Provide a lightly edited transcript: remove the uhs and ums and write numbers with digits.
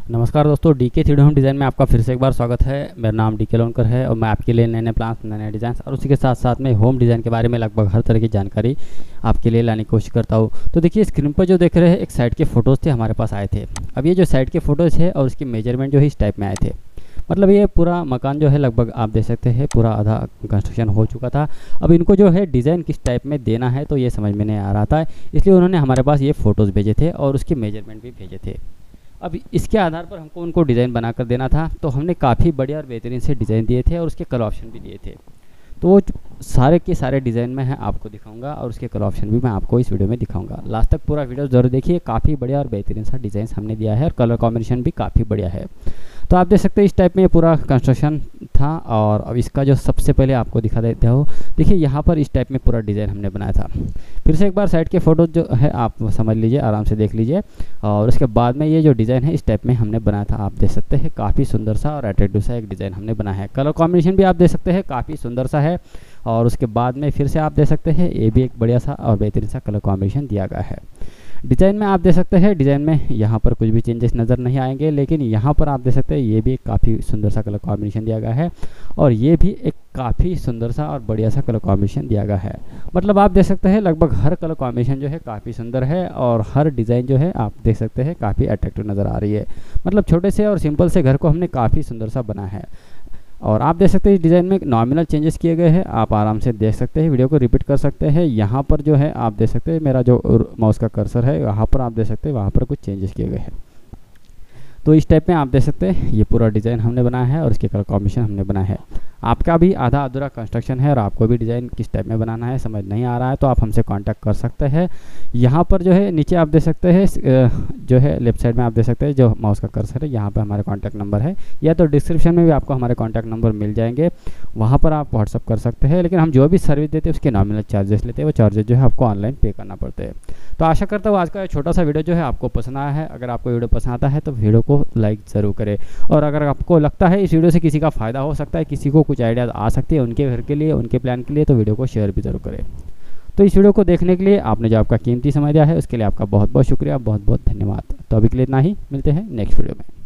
नमस्कार दोस्तों, DK 3D home design में आपका फिर से एक बार स्वागत है। मेरा नाम डीके लोनकर है और मैं आपके लिए नए नए प्लान्स, नए नए डिज़ाइन और उसी के साथ साथ में होम डिज़ाइन के बारे में लगभग हर तरह की जानकारी आपके लिए लाने की कोशिश करता हूँ। तो देखिए, स्क्रीन पर जो देख रहे हैं एक साइड के फ़ोटोज़ थे हमारे पास आए थे। अब ये जो साइड के फ़ोटोज़ है और उसकी मेजरमेंट जो है इस टाइप में आए थे। मतलब ये पूरा मकान जो है लगभग आप देख सकते हैं पूरा आधा कंस्ट्रक्शन हो चुका था। अब इनको जो है डिज़ाइन किस टाइप में देना है तो ये समझ में नहीं आ रहा था, इसलिए उन्होंने हमारे पास ये फ़ोटोज़ भेजे थे और उसके मेजरमेंट भी भेजे थे। अब इसके आधार पर हमको उनको डिज़ाइन बनाकर देना था, तो हमने काफ़ी बढ़िया और बेहतरीन से डिज़ाइन दिए थे और उसके कलर ऑप्शन भी दिए थे। तो वो सारे के सारे डिज़ाइन में है आपको दिखाऊंगा और उसके कलर ऑप्शन भी मैं आपको इस वीडियो में दिखाऊंगा। लास्ट तक पूरा वीडियो ज़रूर देखिए, काफ़ी बढ़िया और बेहतरीन सा डिज़ाइन हमने दिया है और कलर कॉम्बिनेशन भी काफ़ी बढ़िया है। तो आप देख सकते हैं इस टाइप में ये पूरा कंस्ट्रक्शन था। और अब इसका जो सबसे पहले आपको दिखा देते हो, देखिए यहाँ पर इस टाइप में पूरा डिज़ाइन हमने बनाया था। फिर से एक बार साइड के फ़ोटो जो है आप समझ लीजिए, आराम से देख लीजिए। और उसके बाद में ये जो डिज़ाइन है इस टाइप में हमने बनाया था। आप देख सकते हैं काफ़ी सुंदर सा और अट्रैक्टिव सा एक डिज़ाइन हमने बनाया है। कलर कॉम्बिनेशन भी आप देख सकते हैं काफ़ी सुंदर सा है। और उसके बाद में फिर से आप देख सकते हैं ये भी एक बढ़िया सा और बेहतरीन सा कलर कॉम्बिनेशन दिया गया है। डिज़ाइन में आप देख सकते हैं, डिज़ाइन में यहाँ पर कुछ भी चेंजेस नज़र नहीं आएंगे, लेकिन यहाँ पर आप देख सकते हैं ये भी एक काफ़ी सुंदर सा कलर कॉम्बिनेशन दिया गया है और ये भी एक काफ़ी सुंदर सा और बढ़िया सा कलर कॉम्बिनेशन दिया गया है। मतलब आप देख सकते हैं लगभग हर कलर कॉम्बिनेशन जो है काफ़ी सुंदर है और हर डिज़ाइन जो है आप देख सकते हैं काफ़ी अट्रैक्टिव नज़र आ रही है। मतलब छोटे से और सिंपल से घर को हमने काफ़ी सुंदर सा बनाया है। और आप देख सकते हैं इस डिज़ाइन में नॉमिनल चेंजेस किए गए हैं, आप आराम से देख सकते हैं, वीडियो को रिपीट कर सकते हैं। यहाँ पर जो है आप देख सकते हैं मेरा जो माउस का कर्सर है वहाँ पर आप देख सकते हैं वहाँ पर कुछ चेंजेस किए गए हैं। तो इस टाइप में आप देख सकते हैं ये पूरा डिज़ाइन हमने बनाया है और इसके कलर कॉम्बिनेशन हमने बनाया है। आपका भी आधा अधूरा कंस्ट्रक्शन है और आपको भी डिज़ाइन किस टाइप में बनाना है समझ नहीं आ रहा है तो आप हमसे कांटेक्ट कर सकते हैं। यहाँ पर जो है नीचे आप देख सकते हैं जो है लेफ्ट साइड में आप देख सकते हैं जो माउस का कर्सर है, यहाँ पर हमारे कॉन्टैक्ट नंबर है, या तो डिस्क्रिप्शन में भी आपको हमारे कॉन्टैक्ट नंबर मिल जाएंगे, वहाँ पर आप व्हाट्सअप कर सकते हैं। लेकिन हम जो भी सर्विस देते हैं उसके नॉमिनल चार्जेस लेते हैं, वो चार्जेस जो है आपको ऑनलाइन पे करना पड़ते हैं। तो आशा करता हूँ आज का छोटा सा वीडियो जो है आपको पसंद आया है। अगर आपको वीडियो पसंद आता है तो वीडियो को लाइक ज़रूर करें और अगर आपको लगता है इस वीडियो से किसी का फ़ायदा हो सकता है, किसी को कुछ आइडियाज़ आ सकती है उनके घर के लिए, उनके प्लान के लिए, तो वीडियो को शेयर भी ज़रूर करें। तो इस वीडियो को देखने के लिए आपने जो आपका कीमती समय दिया है उसके लिए आपका बहुत बहुत शुक्रिया, बहुत बहुत धन्यवाद। तो अभी के लिए इतना ही, मिलते हैं नेक्स्ट वीडियो में।